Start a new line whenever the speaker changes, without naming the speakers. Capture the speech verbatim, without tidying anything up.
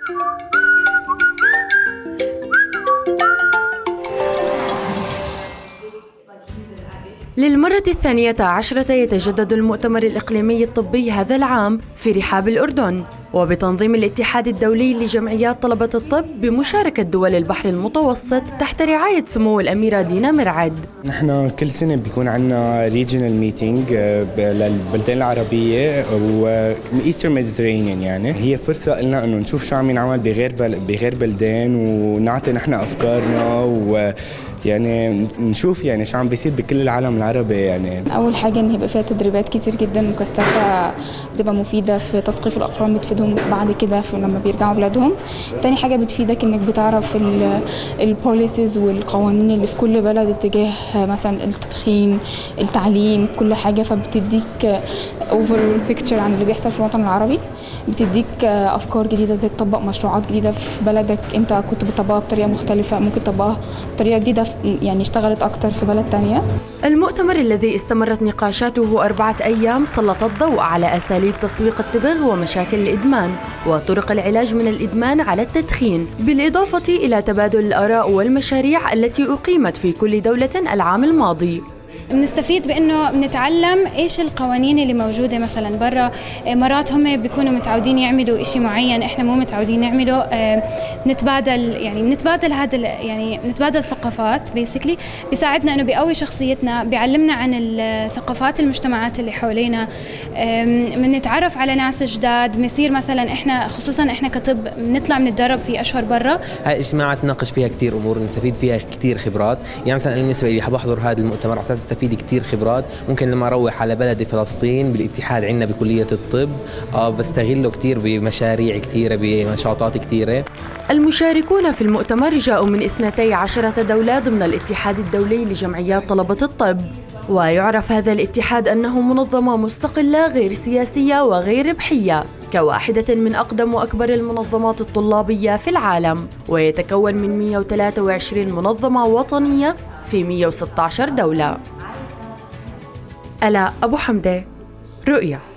للمرة الثانية عشرة يتجدد المؤتمر الإقليمي الطبي هذا العام في رحاب الأردن، وبتنظيم الاتحاد الدولي لجمعيات طلبة الطب بمشاركة دول البحر المتوسط تحت رعاية سمو الأميرة دينا مرعد.
نحن كل سنة بيكون عندنا ريجنال ميتينج للبلدان العربية وإيستر ميديترينيان، يعني هي فرصة لنا إنه نشوف شو عم ينعمل بغير بغير بلدان ونعطي نحن أفكارنا و يعني نشوف يعني شو عم بيصير بكل العالم العربي. يعني
اول حاجه ان هيبقى فيها تدريبات كتير جدا مكثفه بتبقى مفيده في تثقيف الاقران، بتفيدهم بعد كده في لما بيرجعوا بلادهم. تاني حاجه بتفيدك انك بتعرف البوليسيز والقوانين اللي في كل بلد اتجاه مثلا التدخين، التعليم، كل حاجه، فبتديك اوفرول بيكتشر عن اللي بيحصل في الوطن العربي، بتديك افكار جديده ازاي تطبق مشروعات جديده في بلدك انت كنت بتطبقها بطريقه مختلفه، ممكن تطبقها بطريقه جديده يعني اشتغلت أكتر في بلد تانية.
المؤتمر الذي استمرت نقاشاته أربعة أيام سلط الضوء على أساليب تسويق التبغ ومشاكل الإدمان وطرق العلاج من الإدمان على التدخين، بالإضافة إلى تبادل الآراء والمشاريع التي أقيمت في كل دولة العام الماضي.
بنستفيد بانه بنتعلم ايش القوانين اللي موجوده مثلا برا. مرات هم بيكونوا متعودين يعملوا شيء معين احنا مو متعودين نعمله، نتبادل يعني بنتبادل هذا يعني نتبادل ثقافات بيسكلي، بيساعدنا انه بيقوي شخصيتنا، بيعلمنا عن الثقافات المجتمعات اللي حوالينا، بنتعرف على ناس جداد، بنصير مثلا احنا خصوصا احنا كطب بنطلع بنتدرب في اشهر برا.
هاي الاجتماعات نناقش فيها كثير امور، نستفيد فيها كثير خبرات. يعني مثلا بالنسبه لي بحضر هذا المؤتمر على اساس استفيد كثير خبرات، ممكن لما اروح على بلدي فلسطين بالاتحاد عندنا بكليه الطب اه بستغله كثير بمشاريع كثيره بنشاطات كثيره.
المشاركون في المؤتمر جاءوا من اثنتي عشرة دولة ضمن الاتحاد الدولي لجمعيات طلبة الطب، ويعرف هذا الاتحاد أنه منظمة مستقلة غير سياسية وغير ربحية كواحدة من أقدم وأكبر المنظمات الطلابية في العالم، ويتكون من مئة وثلاثة وعشرين منظمة وطنية في مئة وستة عشر دولة. آلاء أبو حمدة، رؤيا.